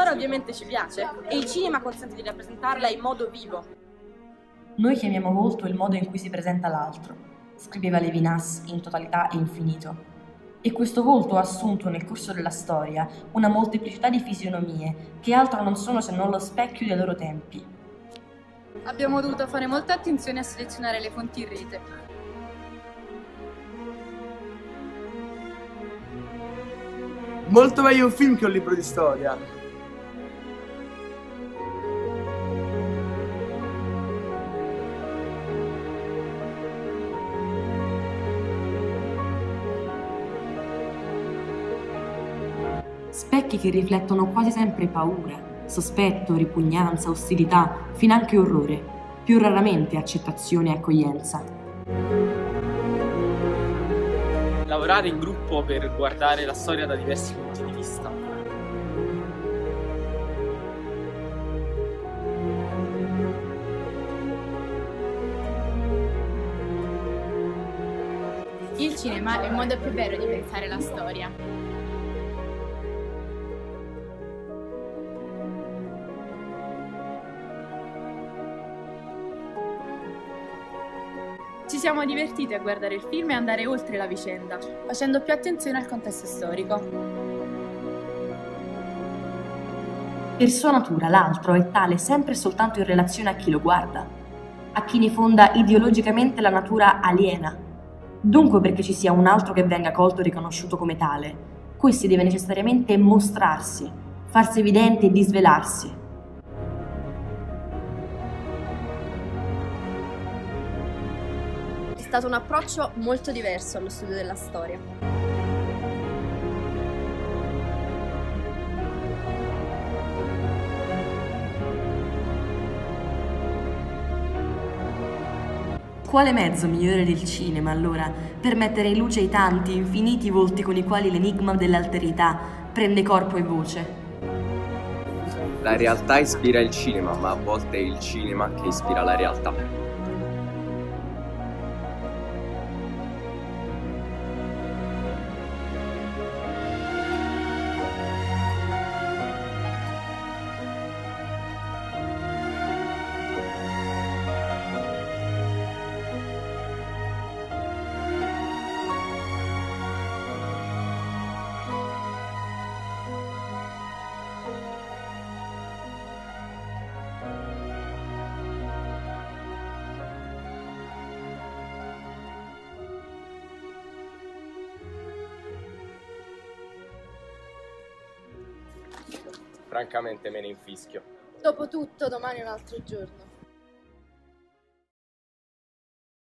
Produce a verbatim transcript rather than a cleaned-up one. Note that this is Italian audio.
storia ovviamente ci piace e il cinema consente di rappresentarla in modo vivo. Noi chiamiamo volto il modo in cui si presenta l'altro, scriveva Levinas in Totalità e Infinito. E questo volto ha assunto nel corso della storia una molteplicità di fisionomie che altro non sono se non lo specchio dei loro tempi. Abbiamo dovuto fare molta attenzione a selezionare le fonti in rete. Molto meglio un film che un libro di storia. Specchi che riflettono quasi sempre paura, sospetto, ripugnanza, ostilità, finanche orrore, più raramente accettazione e accoglienza. Lavorare in gruppo per guardare la storia da diversi punti di vista. Il cinema è il modo più bello di pensare la storia. Ci siamo divertiti a guardare il film e andare oltre la vicenda, facendo più attenzione al contesto storico. Per sua natura l'altro è tale sempre e soltanto in relazione a chi lo guarda, a chi ne fonda ideologicamente la natura aliena. Dunque, perché ci sia un altro che venga colto e riconosciuto come tale, questi deve necessariamente mostrarsi, farsi evidente e disvelarsi. È stato un approccio molto diverso allo studio della storia. Quale mezzo migliore del cinema, allora, per mettere in luce i tanti, infiniti volti con i quali l'enigma dell'alterità prende corpo e voce? La realtà ispira il cinema, ma a volte è il cinema che ispira la realtà. Francamente me ne infischio. Dopotutto domani è un altro giorno.